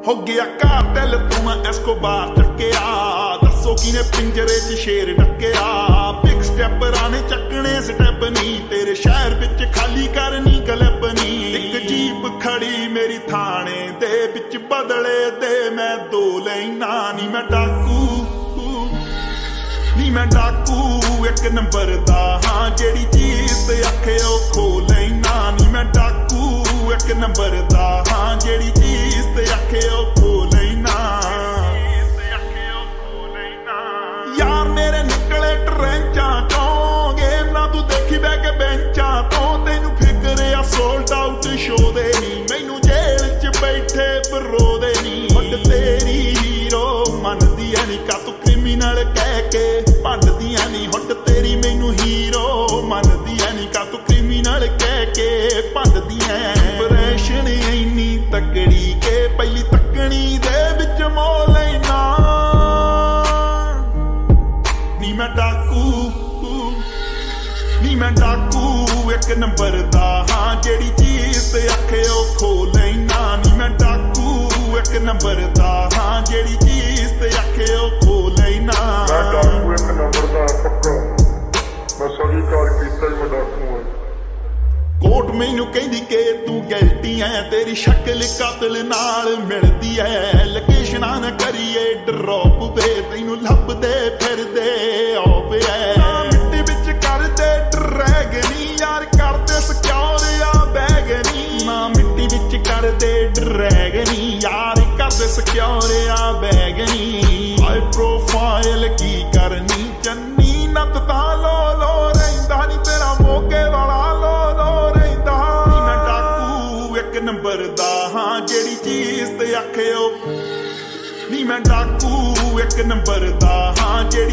हो गया कार्टेल तू मैं एस्कोबार चक्या दसो किने पिंजरे च शेर डकया बिग स्टेप राने चकने स्टेप नी तेरे शहर विच खाली करनी क्लिप नी एक जीप खड़ी मेरी थाने दे विच बदले दे मैं दो लेना नी मैं डाकू नी मैं डाकू एक नंबर दा हाँ जेड़ी चीज ते आखे ओ खो लेना नी मैं डाकू एक नंबर दा हाँ जेड़ी चीज ते आखे ओ खो लेना यार मेरे निकले ट्रेंचा चों गेम ना तू देखी बह के बेंचा तो तेनू फिक्र आ सोल्ड आउट शो दे नी मैनू जेल च बैठे बरो दे नी हट तेरी हीरो मनदी है नी का तू क्रिमिनल कह के भंडदियां नी हट तेरी मैनू हीरो मनदी है नी का तू क्रिमिनल कह के भंडदियां इंप्रेशन इन्नी तकड़ी के पहली तकनी दे विच मोह लेना नी मैं डाकू नी मैं डाकू एक नंबर दा हाँ जेड़ी चीज ते आखे ओ खो लेना नी मैं डाकू एक नंबर दा हाँ जेड़ी चीज ते आखे ओ खो लेना मैं डाकू एक नंबर दा पक्का मैं सही कार कीता ही मैं डाकू हां कोर्ट मैनू कहंदी के तू गलती है तेरी शक्ल कातिल नाल मिलदी है लोकेशना न करिए ड्रॉप वे तैनू लभदे फिरदे ऑप है मिट्टी विच करदे ड्रैगनी यार करदे सिक्योर आ बैगनी ना मिट्टी विच करदे ड्रैगनी यार करदे सिक्योर आ बैगनी हाई प्रोफाइल की करनी चन्नी नत ता लो लो रहिंदा नी तेरा मोगे वाला लो लो रहिंदा नी मैं डाकू एक नंबर दा हाँ जेड़ी चीज ते आखे ओ नी मैं डाकू एक नंबर दा हाँ जेड़ी